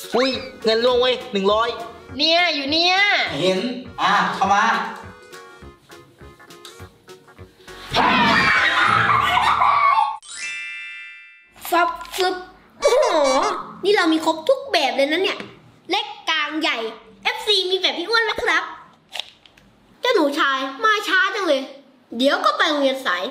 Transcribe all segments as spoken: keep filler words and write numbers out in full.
อุ้ยเงินล่วงเว้ยหนึ่งร้อยเนี่ยอยู่เนี่ยเห็นอ่ะเข้ามาฟับฟึบโอ้โหนี่เรามีครบทุกแบบเลยนะเนี่ยเล็กกลางใหญ่ เอฟ ซี มีแบบพี่อ้วนไหมครับเจ้าหนูชายมาช้าจังเลยเดี๋ยวก็ไปโรงเรียนสาย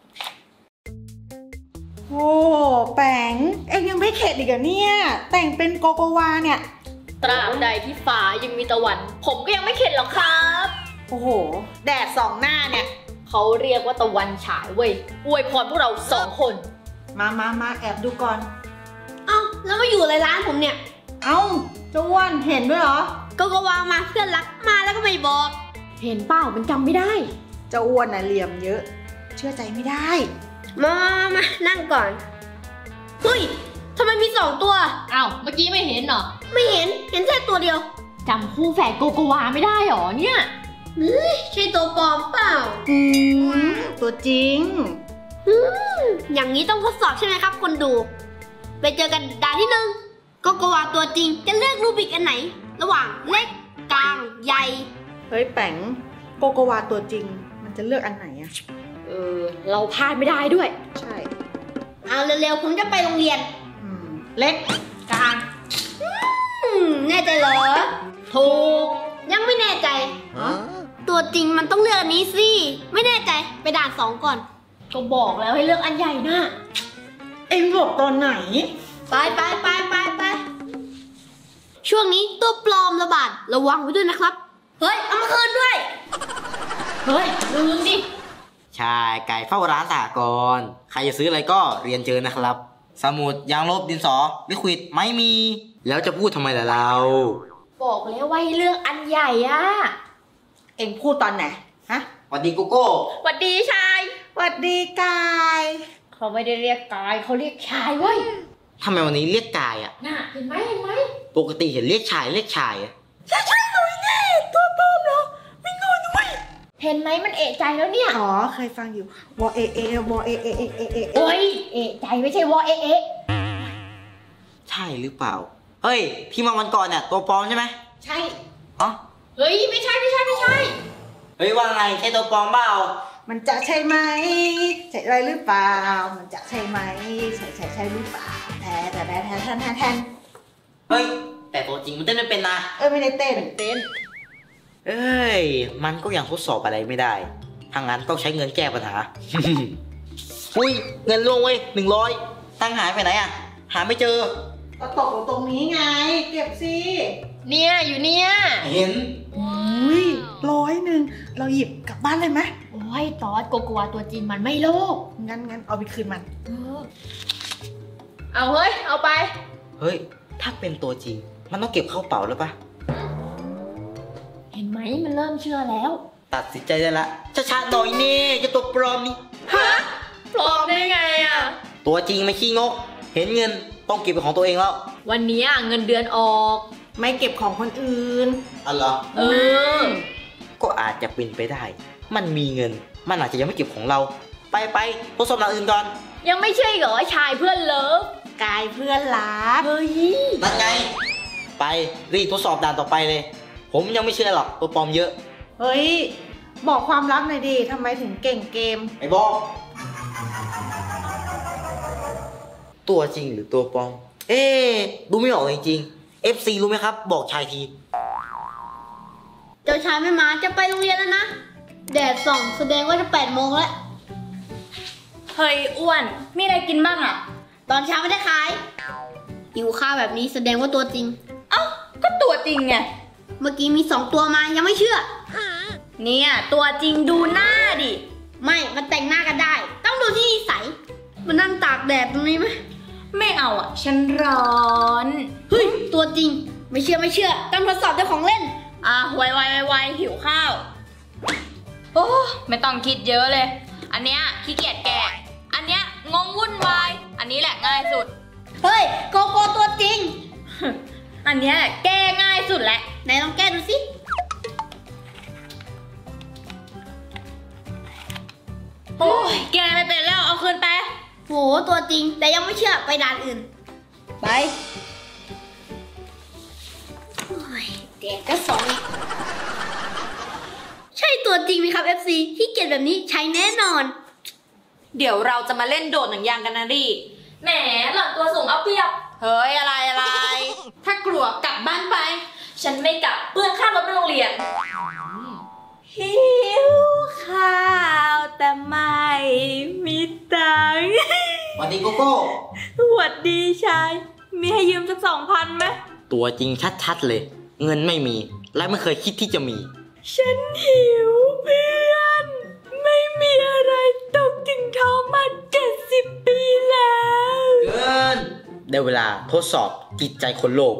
โอ้แปงเอ็งยังไม่เข็ดอีกเหรอเนี่ยแต่งเป็นโกโกวาเนี่ยตราบใดที่ฟ้ายังมีตะวันผมก็ยังไม่เข็ดหรอกครับโอ้โหแดดสองหน้าเนี่ยเขาเรียกว่าตะวันฉายเว้ยอวยพรพวกเราสองคนมามามาแอบดูก่อนเอ้าแล้วมาอยู่อะไรร้านผมเนี่ยเอ้าเจ้าอ้วนเห็นด้วยเหรอโกโกวามาเพื่อนรักมาแล้วก็ไม่บอกเห็นเปล่ามันจำไม่ได้เจ้าอ้วนน่ะเหลี่ยมเยอะเชื่อใจไม่ได้มามานั่งก่อนเฮ้ยทำไมมีสองตัวอ้าวเมื่อกี้ไม่เห็นเหรอไม่เห็นเห็นแค่ตัวเดียวจำคู่แฝดโกโกวาไม่ได้หรอเนี่ยเฮ้ยใช่ตัวปลอมเปล่าอืมตัวจริงอืมอย่างนี้ต้องทดสอบใช่ไหมครับคนดูไปเจอกันด่านที่หนึ่งโกโกวาตัวจริงจะเลือกรูบิกอันไหนระหว่างเล็กกลางใหญ่เฮ้ยแป๋งโกโกวาตัวจริงมันจะเลือกอันไหนอะเออเราพลาดไม่ได้ด้วยใช่เอาเร็วๆผมจะไปโรงเรียนเล็กกลางแน่ใจเหรอถูกยังไม่แน่ใจตัวจริงมันต้องเลือกอันนี้สิไม่แน่ใจไปด่านสองก่อนก็บอกแล้วให้เลือกอันใหญ่นะเอ็งบอกตอนไหนไปไปไปไปไปช่วงนี้ตัวปลอมระบาดระวังไว้ด้วยนะครับเฮ้ยเอามาคืนด้วยเฮ้ยลืมดิใช่ไก่เฝ้าร้านสหกรณ์ใครจะซื้ออะไรก็เรียนเชิญนะครับสมุดยางลบดินสอลิควิดไม่มีแล้วจะพูดทำไมล่ะเราบอกแล้วว่าให้เลือกอันใหญ่อะเอ็งพูดตอนไหนฮะหวัดดีโกโก้หวัดดีชายหวัดดีกายเขาไม่ได้เรียกกายเขาเรียกชายเว้ยทำไมวันนี้เรียกกายอ่ะน่ะเห็นไหมเห็นไหมปกติเห็นเรียกชายเรียกชายอะใช่ใช่หน่อยแน่ตัวปลอมเหรอไม่งอนด้วยเห็นไหมมันเอะใจแล้วเนี่ยอ๋อเคยฟังอยู่วอเอเอวอเอเอเอเอเอโอ้ยเอะใจไม่ใช่วอเอเอใช่หรือเปล่าเฮ้ยที่มาวันก่อนเนี่ยตัวปลอมใช่ไหมใช่อ๋อเฮ้ยไม่ใช่ไม่ใช่ไม่ใช่เฮ้ยว่าไงใช่ตัวปลอมเปล่ามันจะใช่ไหมใช่ไรหรือเปล่ามันจะใช่ไหมใช่ใช่ใช่หรือเปล่าแทนแต่แทนแทนแทนแทนแทนเฮ้ยแต่ตัวจริงมันเต้นไม่เป็นนะเออไม่ได้เต้นเต้นเอ้ยมันก็ยังทดสอบอะไรไม่ได้ทางนั้นต้องใช้เงินแก้ปัญหา อุ้ยเงินล่วงเว้ยหนึ่งร้อยตั้งหายไปไหนอ่ะหาไม่เจอก็ตกตรงนี้ไงเก็บสิเนี่ยอยู่เนี่ยเห็นอุ้ยร้อยหนึ่งเราหยิบกลับบ้านเลยไหมโอ้ยตอดโกโกวาตัวจริงมันไม่โลภงั้นงั้นเอาไปคืนมันเออเอาเฮ้ยเอาไปเฮ้ยถ้าเป็นตัวจริงมันต้องเก็บเข้าเป๋าแล้วปะเห็นไหมมันเริ่มเชื่อแล้วตัดสินใจได้ละช้าๆหน่อยนี่จะตัวปลอมนี่ฮะปลอมได้ไงอ่ะตัวจริงไม่ขี้งกเห็นเงินต้องเก็บเป็นของตัวเองแล้ววันนี้เงินเดือนออกไม่เก็บของคนอื่นอ๋อเหรอเออก็อาจจะเป็นไปได้มันมีเงินมันอาจจะยังไม่เก็บของเราไปไปทดสอบอย่างอื่นก่อนยังไม่ใช่เหรอชายเพื่อนเลิฟกายเพื่อนรักเฮ้ยนั่นไงไปรีบทดสอบด่านต่อไปเลยผมยังไม่เชื่อหรอกตัวปลอมเยอะเฮ้ยบอกความลับหน่อยดิทำไมถึงเก่งเกมไอ้บอกตัวจริงหรือตัวปลอมเอ๊ดูไม่ออกจริงๆ เอฟ ซี รู้ไหมครับบอกชายทีเจ้าชายไม่มาจะไปโรงเรียนแล้วนะแดดส่องแสดงว่าจะแปดโมงแล้วเฮ้ยอ้วนมีอะไรกินบ้างอ่ะตอนเช้าไม่ได้ขายหิวข้าวแบบนี้แสดงว่าตัวจริงเอ้าก็ตัวจริงไงเมื่อกี้มีสองตัวมายังไม่เชื่อเนี่ยตัวจริงดูหน้าดิไม่มันแต่งหน้ากันได้ต้องดูที่นิสัยมันนั่งตากแดดตรงนี้ไหมไม่เอาอ่ะฉันร้อนเฮ้ยตัวจริงไม่เชื่อไม่เชื่อต้องทดสอบเจ้าของเล่นอ่ะไวไวไวไวหิวข้าวโอ้ไม่ต้องคิดเยอะเลยอันเนี้ยขี้เกียจแกะอันเนี้ยงงวุ่นวายอันนี้แหละง่ายสุดเฮ้ยโกโก้ตัวจริงอันเนี้ยแก้ง่ายสุดแหละไหนลองแก้ดูสิโอ้ยแกไม่เป็นแล้วเอาคืนไปโหตัวจริงแต่ยังไม่เชื่อไปด่านอื่นไปแดกก็สองใช่ตัวจริงไหมครับ เอฟ ซี ที่เกียจแบบนี้ใช้แน่นอนเดี๋ยวเราจะมาเล่นโดดหนังยางกันนะดิแหมหล่อนตัวสูงเอาเปรียบเฮ้ยอะไรอะไร ถ้ากลัวกลับบ้านไปฉันไม่กลับเปลืองค่ารถไปโรงเรียนหิวข้าวแต่ไม่มีตังค์สวัสดีโกโก้สวัสดีชายมีให้ยืมสักสองพันไหมตัวจริงชัดๆเลย เงินไม่มีและไม่เคยคิดที่จะมีฉันหิวเพื่อนไม่มีอะไรตกถึงท้องมาเจ็ดสิบปีแล้วเกินได้เวลาทดสอบจิตใจคนโลก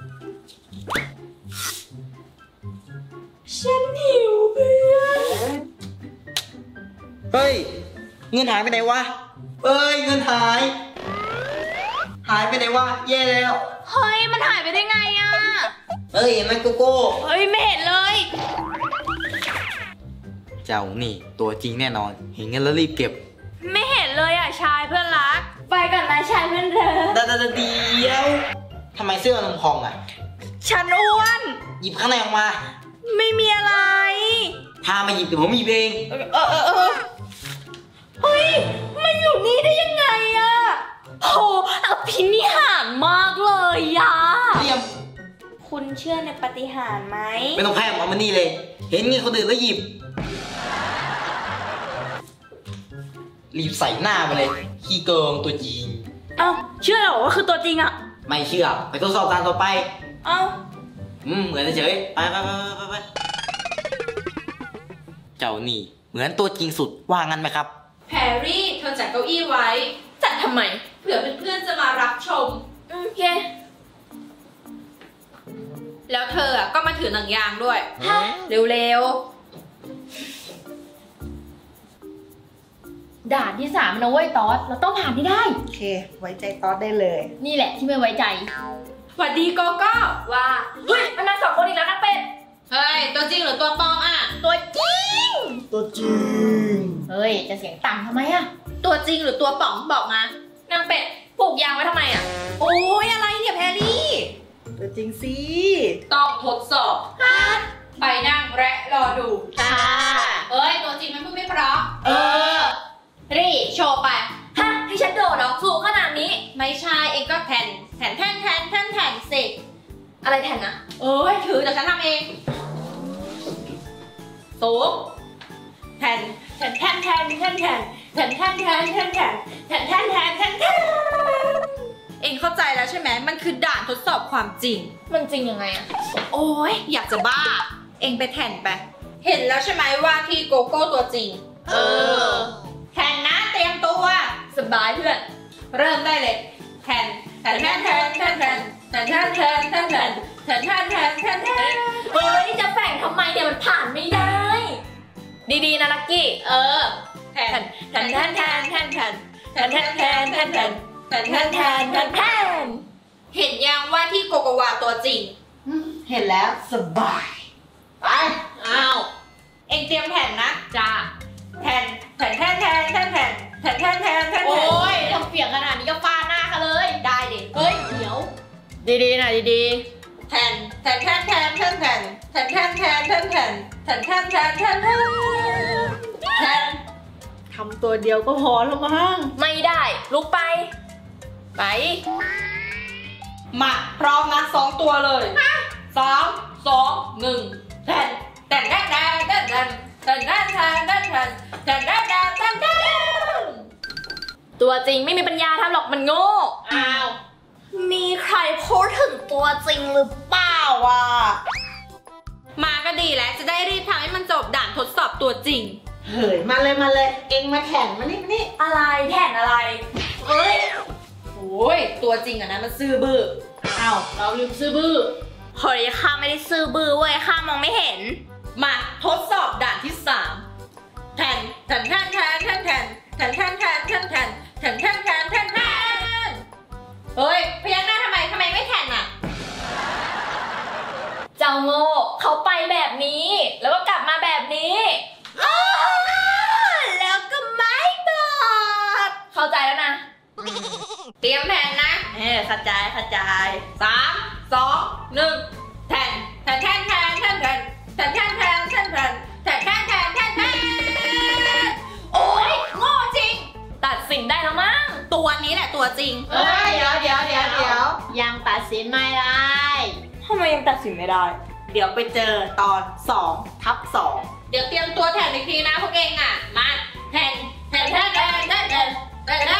ฉันหิวเพื่อนเฮ้ย เงินหายไปไหนวะเอ้ย เงินหาย หายไปไหนวะแย่แล้วเฮ้ยมันหายไปได้ไงอะเอ้ยเห็นไหมโกโก้เฮ้ยไม่เห็นเลยเจ้านี่ตัวจริงแน่นอน เห็นเงินแล้วรีบเก็บไม่เห็นเลยอ่ะชายเพื่อนรักไปก่อนนะชายเพื่อนเธอดาดาดาเดียวทำไมเสื้อมันพองอ่ะฉันอ้วนหยิบข้างในออกมาไม่มีอะไรพามาหยิบเดี๋ยวผมหยิบเองเออเออเออเออเฮ้ยมันอยู่นี่ได้ยังไงอะโหอภินิหารมากเลยอะเรียมคุณเชื่อในปาฏิหาริย์ไหมไม่ต้องแพร่เอามานี่เลย เห็นเงินคนอื่นแล้วหยิบ รีบใส่หน้าไปเลย ขี้เกิงตัวจริงเอ้าเชื่อเหรอว่าคือตัวจริงอะไม่เชื่อ ไปทดสอบการต่อไปเอ้าอืมเหมือนเฉยๆไปไปไปไปไปเจ้านี่ เหมือนตัวจริงสุดว่างั้นไหมครับแพรรี่เธอจัดเก้าอี้ไว้จัดทำไมเผื่อเพื่อนๆจะมารับชมโอเคแล้วเธออะก็มาถือหนังยางด้วยฮะเร็วๆด่านที่สามนะเว้ยตอสเราต้องผ่านให้ได้โอเค ไว้ใจตอสได้เลยนี่แหละที่ไม่ไว้ใจสวัสดีโกโก้ว่าเฮ้ยมันมาสองคนอีกแล้วนะเป็ดเฮ้ยตัวจริงหรือตัวปลอมอ่ะตัวจริงตัวจริงเฮ้ยจะเสียงต่ำทำไมอะตัวจริงหรือตัวป๋องบอกมานางเป็ดปลูกยางไว้ทำไมอะโอ้ยอะไรเนี่ยแพรรี่ตัวจริงสิต้องทดสอบไปนั่งและรอดูค่ะเอ้ยตัวจริงมันพูดไม่เพราะเออรีโชว์ไปฮะให้ฉันโดดเหรอสูงขนาดนี้ไม่ใช่เองก็แทนแทนแทนแทนแทนแทนสิอะไรแทนอะเอ้ยถือแต่ฉันทำเองสูงแทนแทนแทนแทนแทนแทนแทนแทนแทนแทนแทนแทนแทนแทนแทนแทนเองเข้าใจแล้วใช่ไหมมันคือด่านทดสอบความจริงมันจริงยังไงอะโอ้ยอยากจะบ้าเองไปแทนไปเห็นแล้วใช่ไหมว่าที่โกโก้ตัวจริงเออแทนนะเตรียมตัวสบายเพื่อนเริ่มได้เลยแทนแทนแทนแทนแทนแทนแทนแทนแทนแทนแทนแทนแทนแทนแทนแทนเฮ้ยจะแฝงทำไมเนี่ยมันผ่านไม่ได้ดีๆนะลักกี้เออแทนแทนแทนแทนแทนแทนแทนแทนแทนแทนแทนแทนแทนแทนแทนแทนเห็นยังว่าที่โกโกวาตัวจริงเห็นแล้วสบายไปอ้าวเอ็งเตรียมแผ่นนะจ้าแผ่นแผ่นแทนแทนแทนแผ่นแผ่นแทนแทนแทนโอ้ยทำเปียกขนาดนี้ก็ฟาดหน้าเขาเลยได้ดิเฮ้ยเดี๋ยวดีๆนะดีๆแผ่นแผ่นแทนแทนแทนแผ่นแผ่นแทนแทนแทนแผ่นแผ่นแทนแทนแทนแทนแทนทำตัวเดียวก็พอแล้วมั้งไม่ได้ลุกไปไปมาพร้อมนะสองตัวเลยสามสองหนึ่งแทนแทนแทนแทนแทนแทนแทนแทนแทนแทนแทนแทนแทนแทนแทนแทนตัวจริงไม่มีปัญญาทำหรอกมันโง่อ้าวมีใครพูดถึงตัวจริงหรือเปล่าวะมาก็ดีแล้วจะได้รีบทำให้มันจบด่านทดสอบตัวจริงเฮ้ยมาเลยมาเลยเอ็งมาแข่งมานี่มานี่อะไรแทนอะไรเอ้ยโอ้ยตัวจริงอะนะมันซื่อบื้ออ้าวเราลืมซื่อบื้อเฮ้ยข้าไม่ได้ซื่อบื้อเว้ยข้ามองไม่เห็นมาทดสอบด่านที่สามแทนแทนแทนแทนแทนแทนแทนแทนแทนแทนแทนแทนแทนแทนแทนแทนเฮ้ยพยักหน้าทำไมทำไมไม่แทนอะเจ้าโง่เขาไปแบบนี้แล้วก็กลับมาแบบนี้แล้วก็ไม่บอกเข้าใจแล้วนะเตรียมแผ่นนะเออเข้าใจเข้าใจสามสองหนึ่งแทนแทนแทนนแทนแทนแทนแทนแทนแทนแทนแทนแทนแทนแทนโอ๊ยโง่จริงตัดสินได้แล้วมั้งตัวนี้แหละตัวจริงเอ้ยเดี๋ยวเดี๋ยวเดี๋ยวเดี๋ยวยังตัดสินไม่ได้ทำไมยังตัดสินไม่ได้เดี๋ยวไปเจอตอนสองทับสองเดี๋ยวเตรียมตัวแทนอีกทีนะพวกเองอ่ะมาแทนแทนแทนแทนแทนแทนแทนแท